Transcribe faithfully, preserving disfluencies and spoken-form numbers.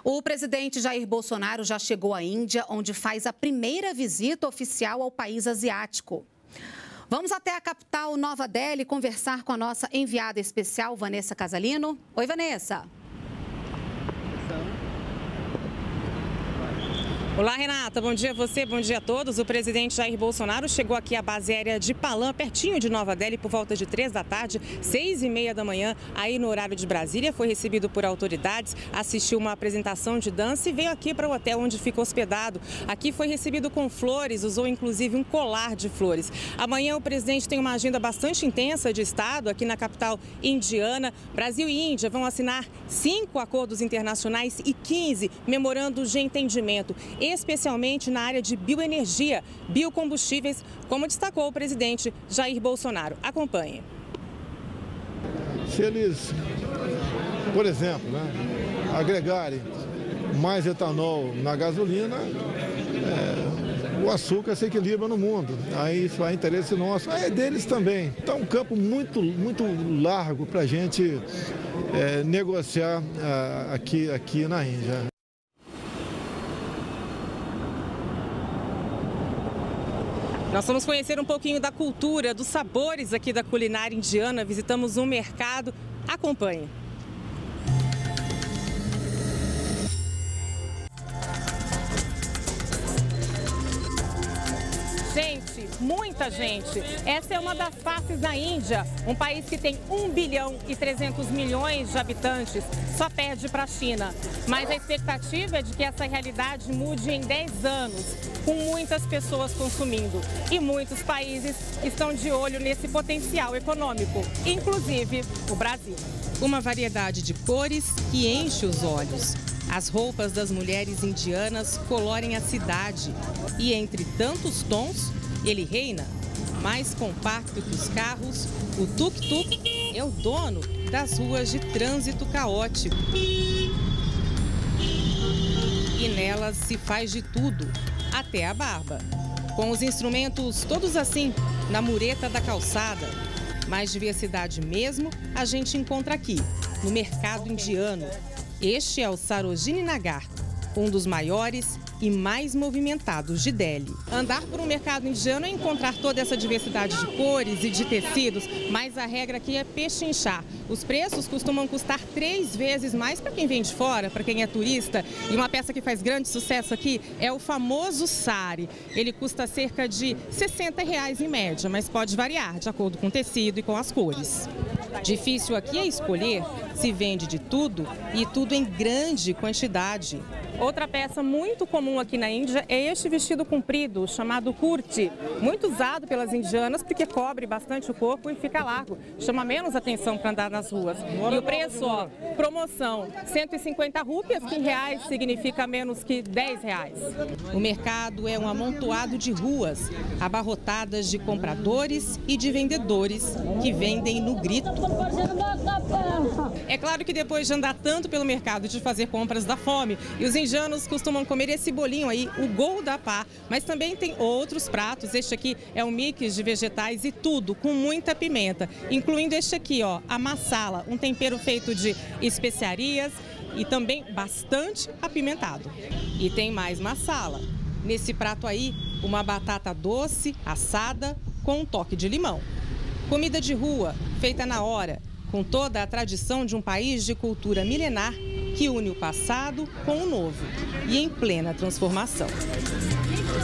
O presidente Jair Bolsonaro já chegou à Índia, onde faz a primeira visita oficial ao país asiático. Vamos até a capital Nova Delhi conversar com a nossa enviada especial, Vanessa Casalino. Oi, Vanessa. Olá, Renata. Bom dia a você, bom dia a todos. O presidente Jair Bolsonaro chegou aqui à base aérea de Palam, pertinho de Nova Delhi, por volta de três da tarde, seis e meia da manhã, aí no horário de Brasília. Foi recebido por autoridades, assistiu uma apresentação de dança e veio aqui para o hotel onde fica hospedado. Aqui foi recebido com flores, usou inclusive um colar de flores. Amanhã o presidente tem uma agenda bastante intensa de Estado aqui na capital indiana. Brasil e Índia vão assinar cinco acordos internacionais e quinze memorandos de entendimento, especialmente na área de bioenergia, biocombustíveis, como destacou o presidente Jair Bolsonaro. Acompanhe. Se eles, por exemplo, né, agregarem mais etanol na gasolina, é, o açúcar se equilibra no mundo. Aí isso é interesse nosso, é deles também. Então, um campo muito, muito largo para a gente é, negociar é, aqui, aqui na Índia. Nós vamos conhecer um pouquinho da cultura, dos sabores aqui da culinária indiana. Visitamos um mercado. Acompanhe. Gente, muita gente. Essa é uma das faces da Índia, um país que tem um bilhão e trezentos milhões de habitantes, só perde para a China. Mas a expectativa é de que essa realidade mude em dez anos, com muitas pessoas consumindo. E muitos países estão de olho nesse potencial econômico, inclusive o Brasil. Uma variedade de cores que enche os olhos. As roupas das mulheres indianas colorem a cidade e, entre tantos tons, ele reina. Mais compacto que os carros, o tuk-tuk é o dono das ruas de trânsito caótico. E nelas se faz de tudo, até a barba. Com os instrumentos todos assim, na mureta da calçada. Mais diversidade mesmo a gente encontra aqui, no mercado indiano. Este é o Sarojini Nagar, um dos maiores e mais movimentados de Delhi. Andar por um mercado indiano é encontrar toda essa diversidade de cores e de tecidos, mas a regra aqui é pechinchar. Os preços costumam custar três vezes mais para quem vem de fora, para quem é turista. E uma peça que faz grande sucesso aqui é o famoso sari. Ele custa cerca de sessenta reais em média, mas pode variar de acordo com o tecido e com as cores. Difícil aqui é escolher, se vende de tudo e tudo em grande quantidade. Outra peça muito comum aqui na Índia é este vestido comprido, chamado kurti, muito usado pelas indianas porque cobre bastante o corpo e fica largo, chama menos atenção para andar nas ruas. E o preço, ó, promoção, cento e cinquenta rúpias, que em reais significa menos que dez reais. O mercado é um amontoado de ruas, abarrotadas de compradores e de vendedores que vendem no grito. É claro que depois de andar tanto pelo mercado e de fazer compras da fome, e os indianos costumam comer esse bolinho aí, o Goldapá, mas também tem outros pratos. Este aqui é um mix de vegetais e tudo com muita pimenta, incluindo este aqui, ó, a masala, um tempero feito de especiarias e também bastante apimentado. E tem mais masala. Nesse prato aí, uma batata doce, assada, com um toque de limão. Comida de rua, feita na hora, com toda a tradição de um país de cultura milenar que une o passado com o novo e em plena transformação.